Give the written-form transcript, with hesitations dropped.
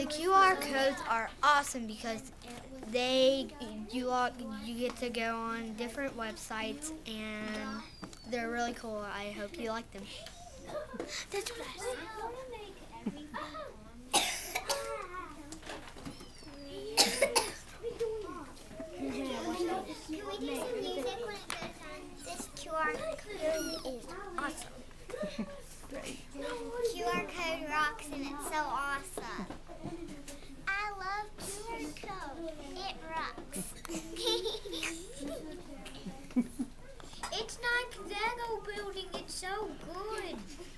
The QR codes are awesome because you get to go on different websites and they're really cool. I hope you like them. That's what I said. Can we do some music when it goes on? This QR code is awesome. QR code rocks and it's so awesome. I love QR code. It rocks. It's like Lego building. It's so good.